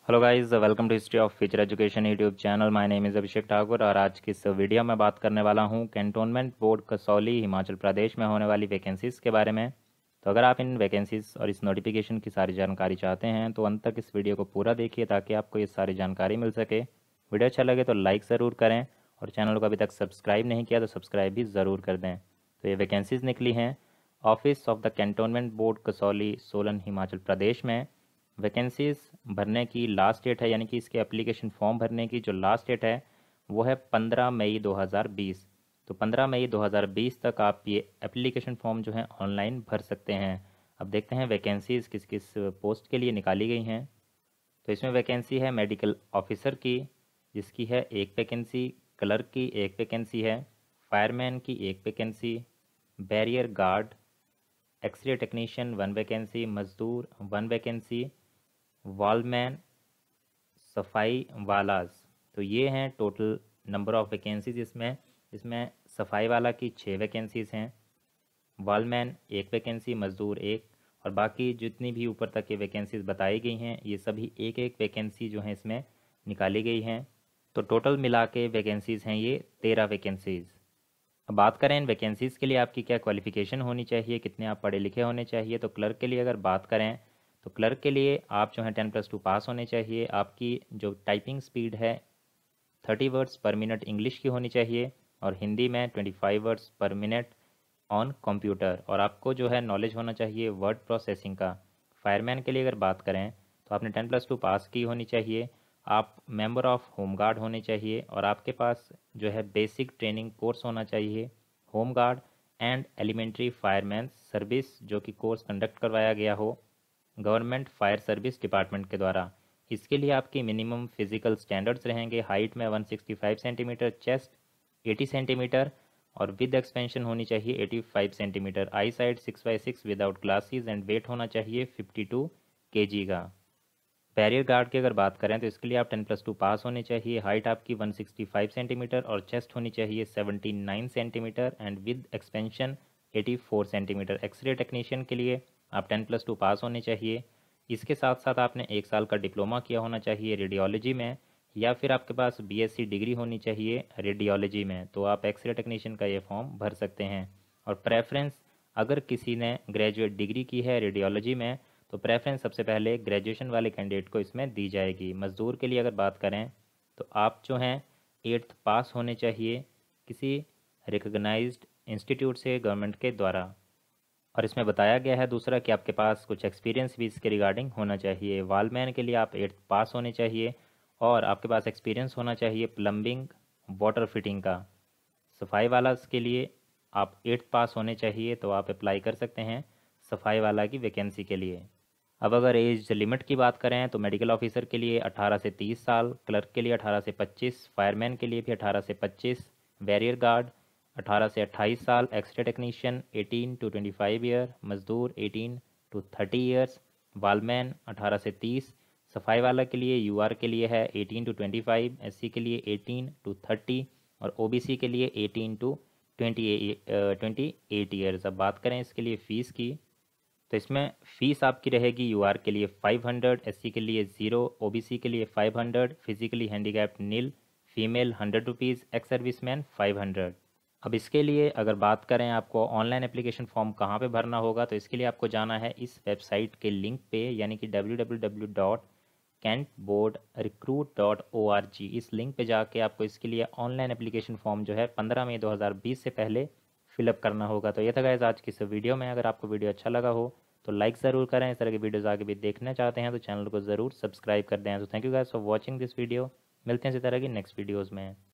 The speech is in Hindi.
Hello guys, welcome to history of future education YouTube channel. My name is Abhishek Thakur और आज की इस वीडियो में बात करने वाला हूं कैंटोनमेंट बोर्ड कसौली हिमाचल प्रदेश में होने वाली वैकेंसीज़ के बारे में। तो अगर आप इन वैकेंसीज़ और इस नोटिफिकेशन की सारी जानकारी चाहते हैं तो अंत तक इस वीडियो को पूरा देखिए ताकि आपको ये सारी जानकारी मिल सके। वीडियो अच्छा लगे तो लाइक ज़रूर करें और चैनल को अभी तक सब्सक्राइब नहीं किया तो सब्सक्राइब भी ज़रूर कर दें। तो ये वैकेंसीज़ निकली हैं office of the cantonment board Kasauli Solan Himachal Pradesh में। वैकेंसीज भरने की लास्ट डेट है, यानी कि इसके एप्लीकेशन फॉर्म भरने की जो लास्ट डेट है वो है 15 मई 2020। तो 15 मई 2020 तक आप ये एप्लीकेशन फॉर्म जो है ऑनलाइन भर सकते हैं। अब देखते हैं वैकेंसीज किस किस पोस्ट के लिए निकाली गई हैं। तो इसमें वैकेंसी है मेडिकल ऑफिसर की, जिसकी है एक वैकेंसी। क्लर्क की एक वैकेंसी है। फायरमैन की एक vacancy. Barrier guard, X-ray technician 1 vacancy. मजदूर 1 वैकेंसी। वॉलमैन, सफाई वालाज। तो ये हैं टोटल नंबर ऑफ़ वैकेंसीज इसमें। इसमें सफाई वाला की 6 वैकेंसीज़ हैं, वॉलमैन 1 वैकेंसी, मज़दूर 1, और बाकी जितनी भी ऊपर तक ये वैकेंसीज बताई गई हैं ये सभी एक एक वैकेंसी जो हैं इसमें निकाली गई हैं। तो टोटल मिला के वैकेंसीज़ हैं ये 13 वैकेंसीज़। अब बात करें इन वैकेंसीज़ के लिए आपकी क्या क्वालिफ़िकेशन होनी चाहिए, कितने आप पढ़े लिखे होने चाहिए। तो क्लर्क के लिए अगर बात करें तो क्लर्क के लिए आप जो हैं 10+2 पास होने चाहिए। आपकी जो टाइपिंग स्पीड है 30 वर्ड्स पर मिनट इंग्लिश की होनी चाहिए और हिंदी में 25 वर्ड्स पर मिनट ऑन कंप्यूटर। और आपको जो है नॉलेज होना चाहिए वर्ड प्रोसेसिंग का। फायरमैन के लिए अगर बात करें तो आपने 10+2 पास की होनी चाहिए। आप मेंबर ऑफ होमगार्ड होने चाहिए और आपके पास जो है बेसिक ट्रेनिंग कोर्स होना चाहिए home guard and elementary fireman service, जो कि कोर्स कंडक्ट करवाया गया हो गवर्नमेंट फायर सर्विस डिपार्टमेंट के द्वारा। इसके लिए आपकी मिनिमम फिजिकल स्टैंडर्ड्स रहेंगे। हाइट में 165 सेंटीमीटर, चेस्ट 80 सेंटीमीटर और विद एक्सपेंशन होनी चाहिए 85 centimetre. Eyesight 6x6 without glasses and weight होना चाहिए 52 kg का। बैरियर गार्ड की अगर बात करें तो इसके लिए आप 10+2 पास होने चाहिए। हाइट आपकी 165 सेंटीमीटर और चेस्ट होनी चाहिए 79 centimetre and with expansion 84 centimetre. X-ray technician के लिए आप 10+2 पास होने चाहिए। इसके साथ साथ आपने 1 साल का डिप्लोमा किया होना चाहिए रेडियोलॉजी में, या फिर आपके पास बीएससी डिग्री होनी चाहिए रेडियोलॉजी में। तो आप एक्सरे टेक्नीशियन का ये फॉर्म भर सकते हैं। और प्रेफरेंस, अगर किसी ने ग्रेजुएट डिग्री की है रेडियोलॉजी में तो प्रेफरेंस सबसे पहले ग्रेजुएशन वाले कैंडिडेट को इसमें दी जाएगी। मज़दूर के लिए अगर बात करें तो आप जो हैं 8th पास होने चाहिए किसी रिकग्नाइज्ड इंस्टीट्यूट से गवर्नमेंट के द्वारा। और इसमें बताया गया है दूसरा कि आपके पास कुछ एक्सपीरियंस भी इसके रिगार्डिंग होना चाहिए। वॉलमैन के लिए आप 8th पास होने चाहिए और आपके पास एक्सपीरियंस होना चाहिए प्लम्बिंग वाटर फिटिंग का। सफाई वाला के लिए आप 8th पास होने चाहिए, तो आप अप्लाई कर सकते हैं सफाई वाला की वैकेंसी के लिए। अब अगर एज लिमिट की बात करें तो मेडिकल ऑफिसर के लिए 18 से 30 साल, क्लर्क के लिए 18 से 25, फायरमैन के लिए भी 18 से 25, बैरियर गार्ड 18 से 28 साल, एक्सरे टेक्नीशियन 18 to 25 ईयर, मजदूर 18 to 30 ईयर्स, वालमैन 18 से 30, सफाई वाला के लिए यूआर के लिए है 18 to 25, एससी के लिए 18 to 30 और ओबीसी के लिए 18 to 28 ईयर्स। अब बात करें इसके लिए फ़ीस की तो इसमें फ़ीस आपकी रहेगी यूआर के लिए 500, एससी के लिए 0, ओबीसी के लिए 500, physically handicapped nil, female 100 rupees, ex serviceman 500। अब इसके लिए अगर बात करें आपको ऑनलाइन एप्लीकेशन फॉर्म कहाँ पे भरना होगा तो इसके लिए आपको जाना है इस वेबसाइट के लिंक पे, यानी कि www.kentboardrecruit.org। इस लिंक पे जाके आपको इसके लिए ऑनलाइन एप्लीकेशन फॉर्म जो है 15 मई 2020 से पहले फिलअप करना होगा। तो ये था गाइस आज की इस वीडियो में। अगर आपको वीडियो अच्छा लगा हो तो लाइक ज़रूर करें। इस तरह की वीडियोज़ आगे भी देखना चाहते हैं तो चैनल को ज़रूर सब्सक्राइब कर दें। तो thank you guys for watching this video. मिलते हैं इसी तरह की नेक्स्ट वीडियोज़ में।